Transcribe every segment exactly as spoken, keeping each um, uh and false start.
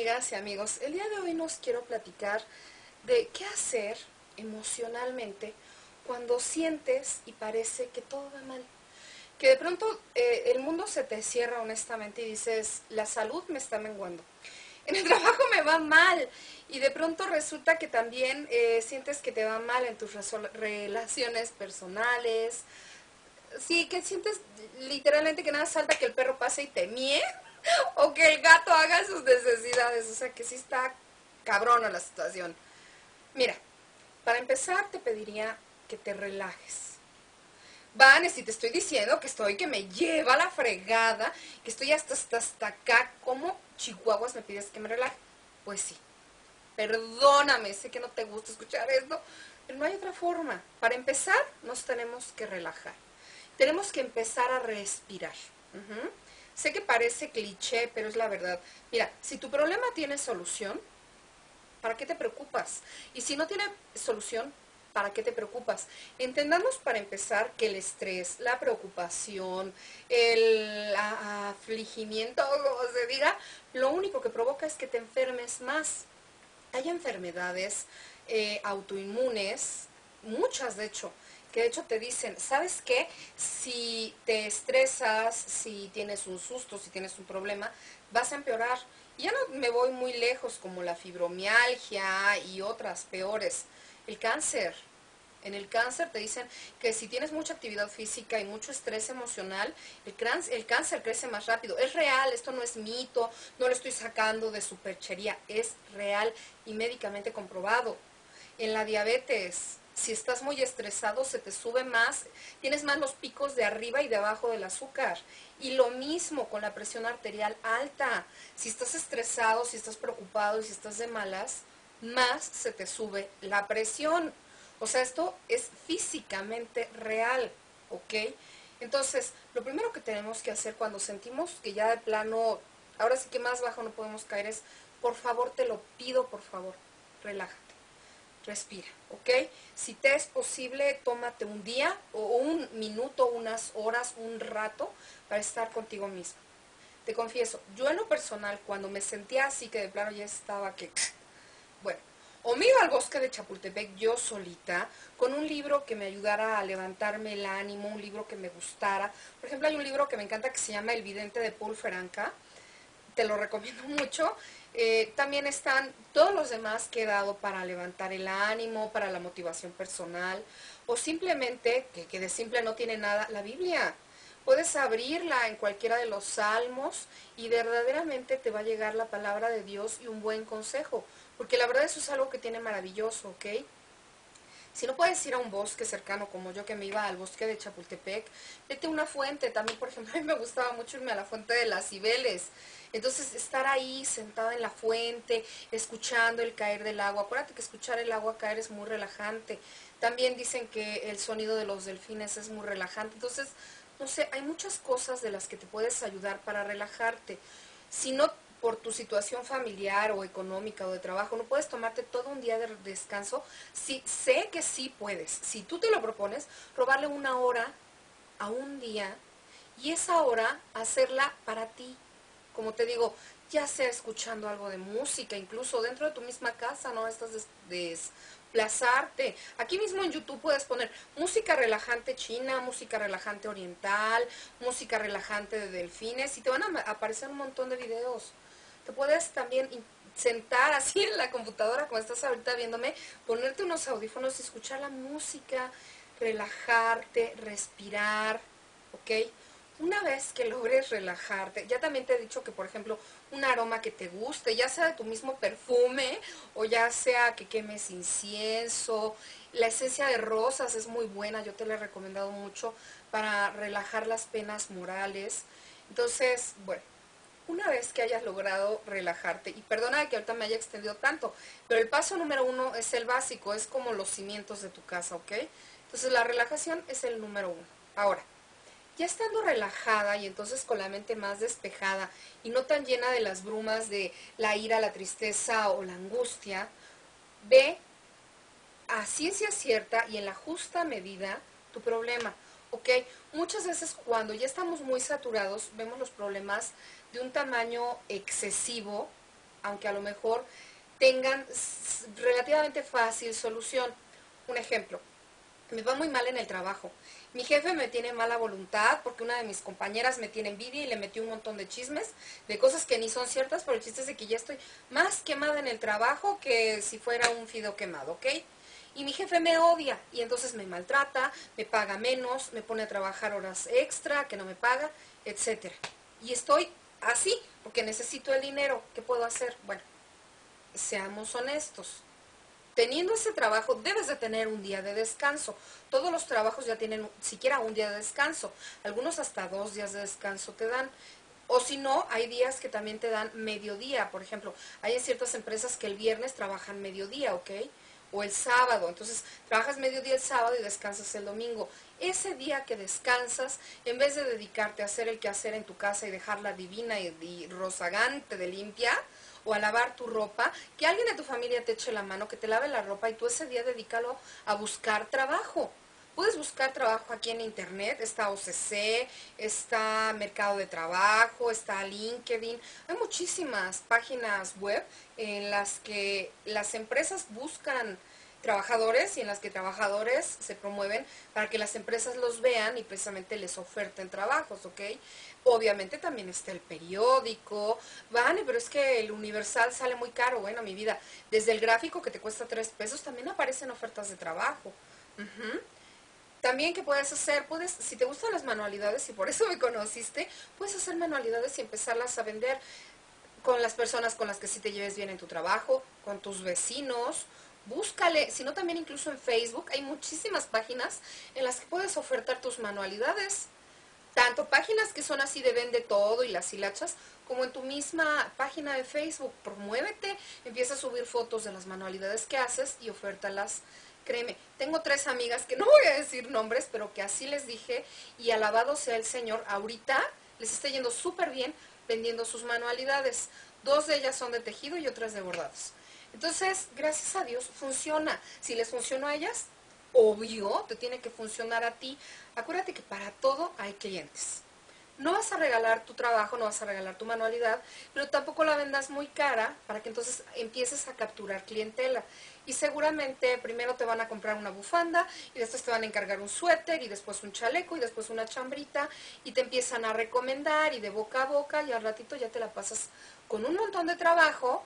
amigas y amigos, el día de hoy nos quiero platicar de qué hacer emocionalmente cuando sientes y parece que todo va mal. Que de pronto eh, el mundo se te cierra honestamente y dices, la salud me está menguando. En el trabajo me va mal y de pronto resulta que también eh, sientes que te va mal en tus relaciones personales. Sí, que sientes literalmente que nada falta que el perro pase y te mie o que el gato haga sus necesidades. O sea, que sí está cabrona la situación. Mira, para empezar te pediría que te relajes. Vanes, si te estoy diciendo que estoy, que me lleva la fregada, que estoy hasta, hasta, hasta acá, ¿cómo chihuahuas me pides que me relaje? Pues sí, perdóname, sé que no te gusta escuchar esto, pero no hay otra forma. Para empezar, nos tenemos que relajar. Tenemos que empezar a respirar. Uh-huh. Sé que parece cliché, pero es la verdad. Mira, si tu problema tiene solución, ¿para qué te preocupas? Y si no tiene solución, ¿para qué te preocupas? Entendamos para empezar que el estrés, la preocupación, el afligimiento, como se diga, lo único que provoca es que te enfermes más. Hay enfermedades eh, autoinmunes, muchas de hecho, que de hecho te dicen, ¿sabes qué? Si te estresas, si tienes un susto, si tienes un problema, vas a empeorar. Y ya no me voy muy lejos, como la fibromialgia y otras peores. El cáncer. En el cáncer te dicen que si tienes mucha actividad física y mucho estrés emocional, el, cáncer, el cáncer crece más rápido. Es real, esto no es mito, no lo estoy sacando de superchería, es real y médicamente comprobado. En la diabetes, si estás muy estresado, se te sube más, tienes más los picos de arriba y de abajo del azúcar. Y lo mismo con la presión arterial alta. Si estás estresado, si estás preocupado y si estás de malas, más se te sube la presión. O sea, esto es físicamente real, ¿ok? Entonces, lo primero que tenemos que hacer cuando sentimos que ya de plano, ahora sí que más bajo no podemos caer es, por favor, te lo pido, por favor, relájate, respira, ¿ok? Si te es posible, tómate un día o un minuto, unas horas, un rato para estar contigo mismo. Te confieso, yo en lo personal, cuando me sentía así que de plano ya estaba que, bueno, o me iba al bosque de Chapultepec yo solita, con un libro que me ayudara a levantarme el ánimo, un libro que me gustara. Por ejemplo, hay un libro que me encanta que se llama El vidente de Paul Feranca, te lo recomiendo mucho. Eh, también están todos los demás que he dado para levantar el ánimo, para la motivación personal, o simplemente, que, que de simple no tiene nada, la Biblia. Puedes abrirla en cualquiera de los salmos y verdaderamente te va a llegar la palabra de Dios y un buen consejo, porque la verdad eso es algo que tiene maravilloso, ¿ok? Si no puedes ir a un bosque cercano como yo que me iba al bosque de Chapultepec, vete a una fuente. También, por ejemplo, a mí me gustaba mucho irme a la fuente de las Cibeles. Entonces, estar ahí sentada en la fuente, escuchando el caer del agua. Acuérdate que escuchar el agua caer es muy relajante. También dicen que el sonido de los delfines es muy relajante. Entonces, no sé, hay muchas cosas de las que te puedes ayudar para relajarte. Si no por tu situación familiar o económica o de trabajo, no puedes tomarte todo un día de descanso, sí, sé que sí puedes. Si tú te lo propones, robarle una hora a un día y esa hora hacerla para ti. Como te digo, ya sea escuchando algo de música, incluso dentro de tu misma casa, no estás des desplazarte. Aquí mismo en YouTube puedes poner música relajante china, música relajante oriental, música relajante de delfines y te van a aparecer un montón de videos. Te puedes también sentar así en la computadora como estás ahorita viéndome, ponerte unos audífonos y escuchar la música, relajarte, respirar, ¿ok? Una vez que logres relajarte, ya también te he dicho que, por ejemplo, un aroma que te guste, ya sea de tu mismo perfume o ya sea que quemes incienso, la esencia de rosas es muy buena, yo te la he recomendado mucho para relajar las penas morales. Entonces, bueno, una vez que hayas logrado relajarte, y perdona que ahorita me haya extendido tanto, pero el paso número uno es el básico, es como los cimientos de tu casa, ¿ok? Entonces la relajación es el número uno. Ahora, ya estando relajada y entonces con la mente más despejada y no tan llena de las brumas de la ira, la tristeza o la angustia, ve a ciencia cierta y en la justa medida tu problema, ¿ok? Muchas veces cuando ya estamos muy saturados, vemos los problemas de un tamaño excesivo aunque a lo mejor tengan relativamente fácil solución. Un ejemplo, me va muy mal en el trabajo. Mi jefe me tiene mala voluntad porque una de mis compañeras me tiene envidia y le metió un montón de chismes, de cosas que ni son ciertas, pero el chiste es de que ya estoy más quemada en el trabajo que si fuera un fideo quemado, ¿ok? Y mi jefe me odia y entonces me maltrata, me paga menos, me pone a trabajar horas extra que no me paga, etcétera. Y estoy así porque necesito el dinero. ¿Qué puedo hacer? Bueno, seamos honestos. Teniendo ese trabajo, debes de tener un día de descanso. Todos los trabajos ya tienen siquiera un día de descanso. Algunos hasta dos días de descanso te dan. O si no, hay días que también te dan mediodía. Por ejemplo, hay en ciertas empresas que el viernes trabajan mediodía, ¿ok? O el sábado. Entonces, trabajas mediodía el sábado y descansas el domingo. Ese día que descansas, en vez de dedicarte a hacer el quehacer en tu casa y dejarla divina y, y rozagante de limpia, o a lavar tu ropa, que alguien de tu familia te eche la mano, que te lave la ropa y tú ese día dedícalo a buscar trabajo. Puedes buscar trabajo aquí en internet, está O C C, está Mercado de Trabajo, está LinkedIn. Hay muchísimas páginas web en las que las empresas buscan trabajadores y en las que trabajadores se promueven para que las empresas los vean y precisamente les oferten trabajos, ¿ok? Obviamente también está el periódico, vale, pero es que el Universal sale muy caro, bueno, mi vida, desde el gráfico que te cuesta tres pesos también aparecen ofertas de trabajo. Uh-huh. También, ¿qué puedes hacer? Puedes, si te gustan las manualidades y por eso me conociste, puedes hacer manualidades y empezarlas a vender con las personas con las que sí te lleves bien en tu trabajo, con tus vecinos. Búscale, sino también incluso en Facebook hay muchísimas páginas en las que puedes ofertar tus manualidades. Tanto páginas que son así de vende todo y las hilachas, como en tu misma página de Facebook. Promuévete, empieza a subir fotos de las manualidades que haces y ofértalas. Créeme, tengo tres amigas que no voy a decir nombres, pero que así les dije, y alabado sea el Señor, ahorita les está yendo súper bien vendiendo sus manualidades. Dos de ellas son de tejido y otras de bordados. Entonces, gracias a Dios, funciona. Si les funcionó a ellas, obvio, te tiene que funcionar a ti. Acuérdate que para todo hay clientes. No vas a regalar tu trabajo, no vas a regalar tu manualidad, pero tampoco la vendas muy cara para que entonces empieces a capturar clientela. Y seguramente primero te van a comprar una bufanda y después te van a encargar un suéter y después un chaleco y después una chambrita y te empiezan a recomendar y de boca a boca y al ratito ya te la pasas con un montón de trabajo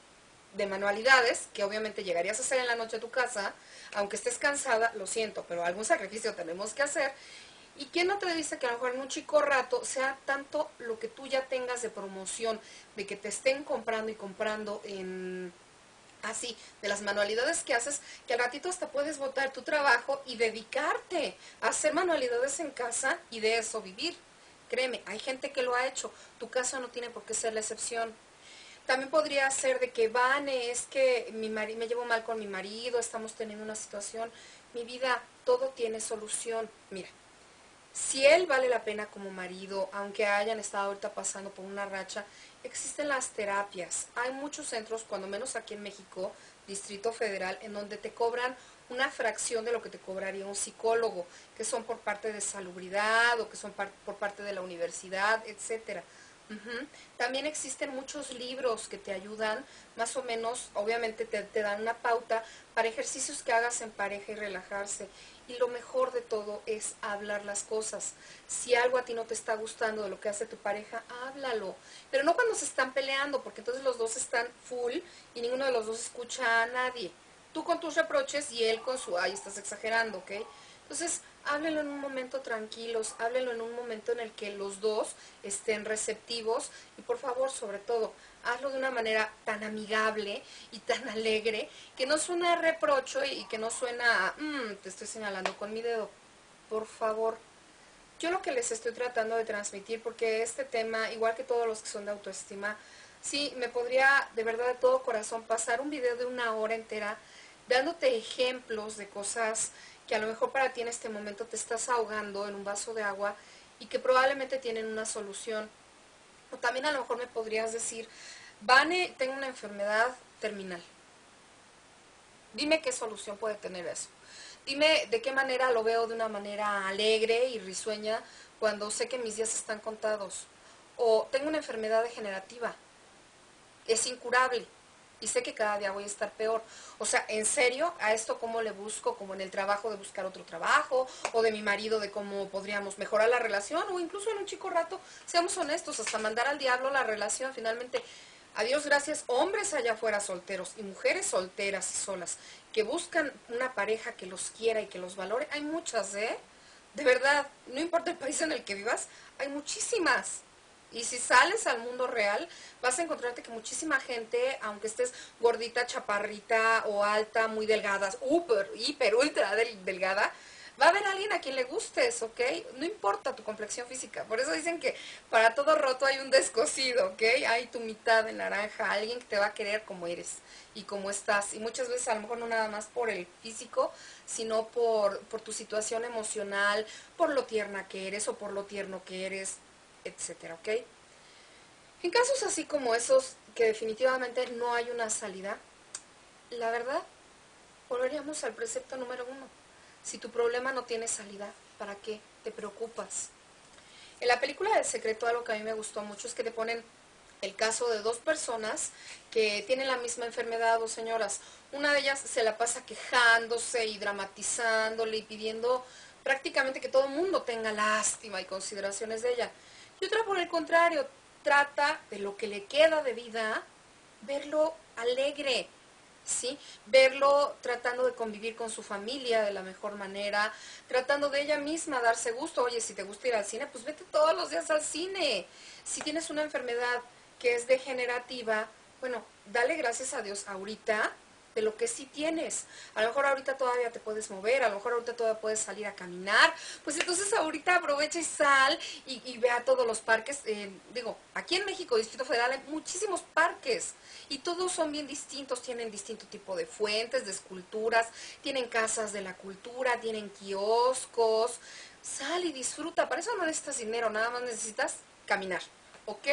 de manualidades, que obviamente llegarías a hacer en la noche a tu casa, aunque estés cansada, lo siento, pero algún sacrificio tenemos que hacer. ¿Y quién no te dice que a lo mejor en un chico rato sea tanto lo que tú ya tengas de promoción, de que te estén comprando y comprando en así, de las manualidades que haces, que al ratito hasta puedes botar tu trabajo y dedicarte a hacer manualidades en casa y de eso vivir? Créeme, hay gente que lo ha hecho, tu caso no tiene por qué ser la excepción. También podría ser de que, Vane, es que mi mari- me llevo mal con mi marido, estamos teniendo una situación. Mi vida, todo tiene solución. Mira, si él vale la pena como marido, aunque hayan estado ahorita pasando por una racha, existen las terapias. Hay muchos centros, cuando menos aquí en México, Distrito Federal, en donde te cobran una fracción de lo que te cobraría un psicólogo, que son por parte de salubridad o que son par- por parte de la universidad, etcétera. Ujú. También existen muchos libros que te ayudan, más o menos, obviamente te, te dan una pauta para ejercicios que hagas en pareja y relajarse. Y lo mejor de todo es hablar las cosas. Si algo a ti no te está gustando de lo que hace tu pareja, háblalo. Pero no cuando se están peleando, porque entonces los dos están full y ninguno de los dos escucha a nadie. Tú con tus reproches y él con su, ay, estás exagerando, ¿ok? Entonces, háblenlo en un momento tranquilos, háblenlo en un momento en el que los dos estén receptivos y por favor, sobre todo, hazlo de una manera tan amigable y tan alegre que no suena a reprocho y que no suena a, mmm, te estoy señalando con mi dedo. Por favor, yo lo que les estoy tratando de transmitir, porque este tema, igual que todos los que son de autoestima, sí, me podría de verdad de todo corazón pasar un video de una hora entera dándote ejemplos de cosas que a lo mejor para ti en este momento te estás ahogando en un vaso de agua y que probablemente tienen una solución. O también a lo mejor me podrías decir, Vane, tengo una enfermedad terminal. Dime qué solución puede tener eso. Dime de qué manera lo veo de una manera alegre y risueña cuando sé que mis días están contados. O tengo una enfermedad degenerativa. es incurable y sé que cada día voy a estar peor. O sea, en serio, a esto cómo le busco, como en el trabajo de buscar otro trabajo, o de mi marido de cómo podríamos mejorar la relación, o incluso en un chico rato, seamos honestos, hasta mandar al diablo la relación. Finalmente, a Dios gracias, hombres allá afuera solteros y mujeres solteras y solas que buscan una pareja que los quiera y que los valore, hay muchas, ¿eh? De verdad, no importa el país en el que vivas, hay muchísimas. Y si sales al mundo real, vas a encontrarte que muchísima gente, aunque estés gordita, chaparrita o alta, muy delgada, hiper, hiper, ultra del, delgada, va a haber alguien a quien le gustes, ¿ok? No importa tu complexión física. Por eso dicen que para todo roto hay un descosido, ¿ok? Hay tu mitad de naranja, alguien que te va a querer como eres y como estás. Y muchas veces a lo mejor no nada más por el físico, sino por, por tu situación emocional, por lo tierna que eres o por lo tierno que eres, etcétera, ¿ok? En casos así como esos, que definitivamente no hay una salida, la verdad, volveríamos al precepto número uno. Si tu problema no tiene salida, ¿para qué te preocupas? En la película del secreto, algo que a mí me gustó mucho es que te ponen el caso de dos personas que tienen la misma enfermedad, dos señoras. Una de ellas se la pasa quejándose y dramatizándole y pidiendo prácticamente que todo el mundo tenga lástima y consideraciones de ella. Y otra, por el contrario, trata de lo que le queda de vida, verlo alegre, ¿sí? Verlo tratando de convivir con su familia de la mejor manera, tratando de ella misma darse gusto. Oye, si te gusta ir al cine, pues vete todos los días al cine. Si tienes una enfermedad que es degenerativa, bueno, dale gracias a Dios ahorita de lo que sí tienes. A lo mejor ahorita todavía te puedes mover, a lo mejor ahorita todavía puedes salir a caminar, pues entonces ahorita aprovecha y sal y, y ve a todos los parques. Eh, digo, aquí en México, Distrito Federal, hay muchísimos parques y todos son bien distintos, tienen distinto tipo de fuentes, de esculturas, tienen casas de la cultura, tienen kioscos. Sal y disfruta, para eso no necesitas dinero, nada más necesitas caminar, ¿ok?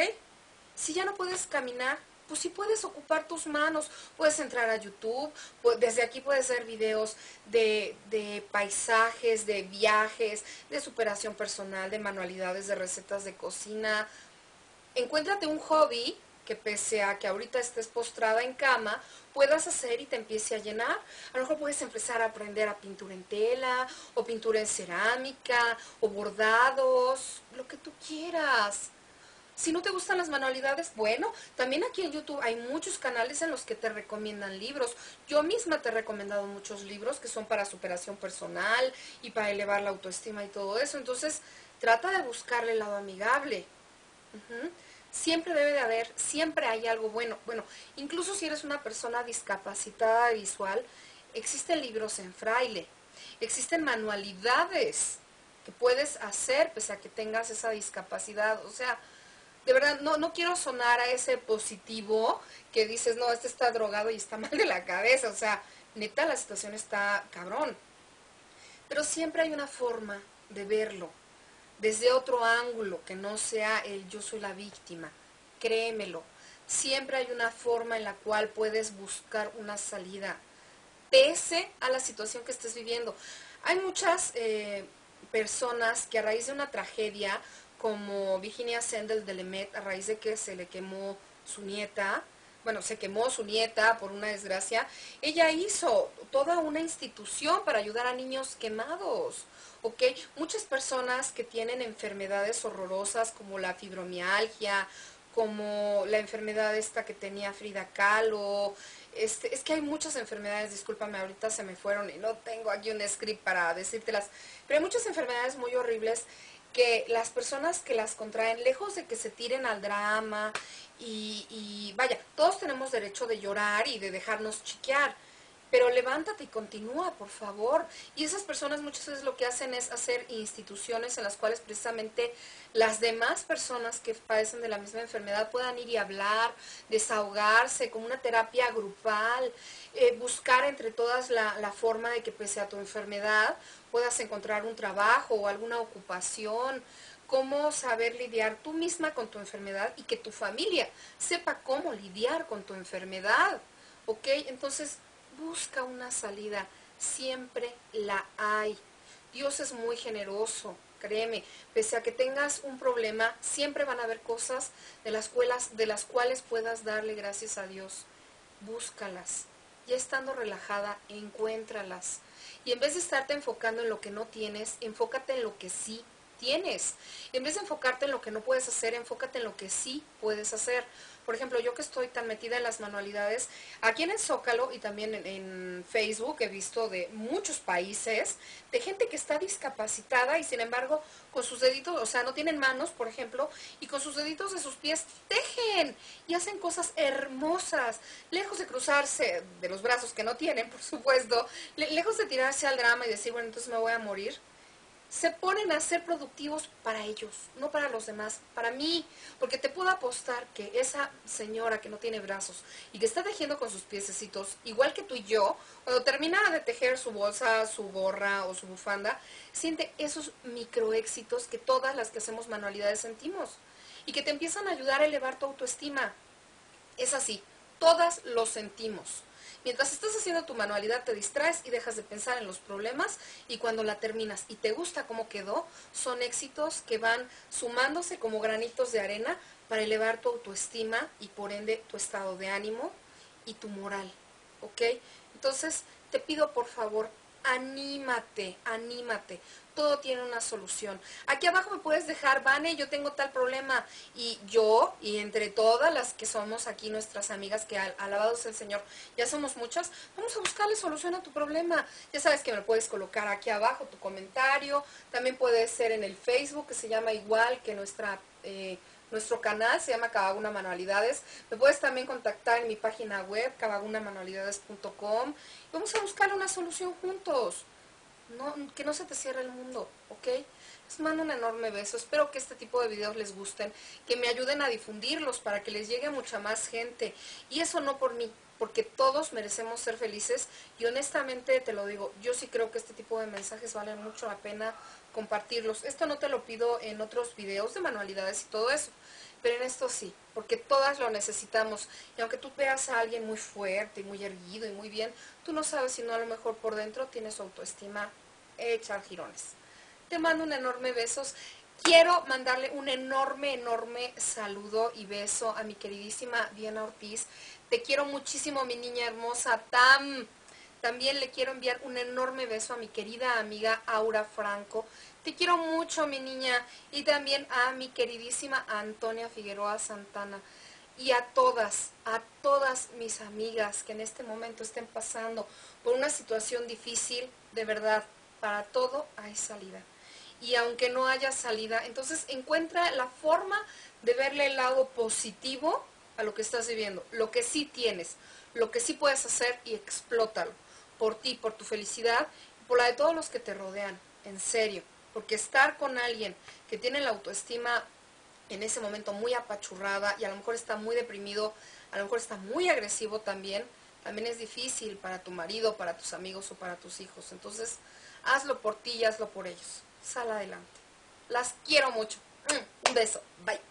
Si ya no puedes caminar, pues sí puedes ocupar tus manos, puedes entrar a YouTube, desde aquí puedes hacer videos de, de paisajes, de viajes, de superación personal, de manualidades, de recetas de cocina. Encuéntrate un hobby que pese a que ahorita estés postrada en cama, puedas hacer y te empiece a llenar. A lo mejor puedes empezar a aprender a pintura en tela, o pintura en cerámica, o bordados, lo que tú quieras. Si no te gustan las manualidades, bueno, también aquí en YouTube hay muchos canales en los que te recomiendan libros. Yo misma te he recomendado muchos libros que son para superación personal y para elevar la autoestima y todo eso. Entonces, trata de buscarle el lado amigable. Uh-huh. Siempre debe de haber, siempre hay algo bueno. Bueno, incluso si eres una persona discapacitada visual, existen libros en fraile, existen manualidades que puedes hacer pese a que tengas esa discapacidad. O sea, de verdad, no, no quiero sonar a ese positivo que dices, no, este está drogado y está mal de la cabeza. O sea, neta, la situación está cabrón. Pero siempre hay una forma de verlo, desde otro ángulo, que no sea el yo soy la víctima. Créemelo, siempre hay una forma en la cual puedes buscar una salida, pese a la situación que estés viviendo. Hay muchas eh, personas que a raíz de una tragedia, como Virginia Sendel de Lemet, a raíz de que se le quemó su nieta, bueno, se quemó su nieta por una desgracia, ella hizo toda una institución para ayudar a niños quemados, ¿ok? Muchas personas que tienen enfermedades horrorosas como la fibromialgia, como la enfermedad esta que tenía Frida Kahlo, este, es que hay muchas enfermedades, discúlpame, ahorita se me fueron y no tengo aquí un script para decírtelas, pero hay muchas enfermedades muy horribles que las personas que las contraen, lejos de que se tiren al drama y, y vaya, todos tenemos derecho de llorar y de dejarnos chiquear, pero levántate y continúa, por favor. Y esas personas muchas veces lo que hacen es hacer instituciones en las cuales precisamente las demás personas que padecen de la misma enfermedad puedan ir y hablar, desahogarse, como una terapia grupal, eh, buscar entre todas la, la forma de que pese a tu enfermedad puedas encontrar un trabajo o alguna ocupación, cómo saber lidiar tú misma con tu enfermedad y que tu familia sepa cómo lidiar con tu enfermedad, ¿ok? Entonces, busca una salida, siempre la hay. Dios es muy generoso, créeme, pese a que tengas un problema, siempre van a haber cosas de las cuales, de las cuales puedas darle gracias a Dios. Búscalas. Ya estando relajada, encuéntralas. Y en vez de estarte enfocando en lo que no tienes, enfócate en lo que sí tienes. En vez de enfocarte en lo que no puedes hacer, enfócate en lo que sí puedes hacer. Por ejemplo, yo que estoy tan metida en las manualidades, aquí en el Zócalo y también en, en Facebook he visto de muchos países, de gente que está discapacitada y sin embargo con sus deditos, o sea, no tienen manos, por ejemplo, y con sus deditos de sus pies tejen y hacen cosas hermosas, lejos de cruzarse de los brazos que no tienen, por supuesto, le, lejos de tirarse al drama y decir, bueno, entonces me voy a morir. Se ponen a ser productivos para ellos, no para los demás, para mí, porque te puedo apostar que esa señora que no tiene brazos y que está tejiendo con sus piececitos, igual que tú y yo, cuando termina de tejer su bolsa, su gorra o su bufanda, siente esos microéxitos que todas las que hacemos manualidades sentimos y que te empiezan a ayudar a elevar tu autoestima. Es así, todas lo sentimos. Mientras estás haciendo tu manualidad te distraes y dejas de pensar en los problemas y cuando la terminas y te gusta cómo quedó, son éxitos que van sumándose como granitos de arena para elevar tu autoestima y por ende tu estado de ánimo y tu moral, ¿ok? Entonces te pido por favor, anímate, anímate. Todo tiene una solución. Aquí abajo me puedes dejar, Vane, yo tengo tal problema. Y yo, y entre todas las que somos aquí nuestras amigas, que al, alabados el Señor, ya somos muchas, vamos a buscarle solución a tu problema. Ya sabes que me puedes colocar aquí abajo tu comentario. También puede ser en el Facebook, que se llama igual que nuestra... Eh, Nuestro canal se llama Kabaguna Manualidades. Me puedes también contactar en mi página web, kabaguna manualidades punto com. Vamos a buscar una solución juntos. No, que no se te cierre el mundo, ¿ok? Les mando un enorme beso. Espero que este tipo de videos les gusten, que me ayuden a difundirlos para que les llegue a mucha más gente. Y eso no por mí, porque todos merecemos ser felices. Y honestamente te lo digo, yo sí creo que este tipo de mensajes valen mucho la pena compartirlos. Esto no te lo pido en otros videos de manualidades y todo eso, pero en esto sí, porque todas lo necesitamos. Y aunque tú veas a alguien muy fuerte y muy erguido y muy bien, tú no sabes si no a lo mejor por dentro tiene su autoestima hecha a jirones. Te mando un enorme besos. Quiero mandarle un enorme, enorme saludo y beso a mi queridísima Diana Ortiz. Te quiero muchísimo, mi niña hermosa, Tam. También le quiero enviar un enorme beso a mi querida amiga Aura Franco. Te quiero mucho, mi niña. Y también a mi queridísima Antonia Figueroa Santana. Y a todas, a todas mis amigas que en este momento estén pasando por una situación difícil, de verdad, para todo hay salida. Y aunque no haya salida, entonces encuentra la forma de verle el lado positivo a lo que estás viviendo, lo que sí tienes, lo que sí puedes hacer y explótalo. Por ti, por tu felicidad, por la de todos los que te rodean, en serio. Porque estar con alguien que tiene la autoestima en ese momento muy apachurrada y a lo mejor está muy deprimido, a lo mejor está muy agresivo también, también es difícil para tu marido, para tus amigos o para tus hijos. Entonces, hazlo por ti y hazlo por ellos. Sal adelante. Las quiero mucho. Un beso. Bye.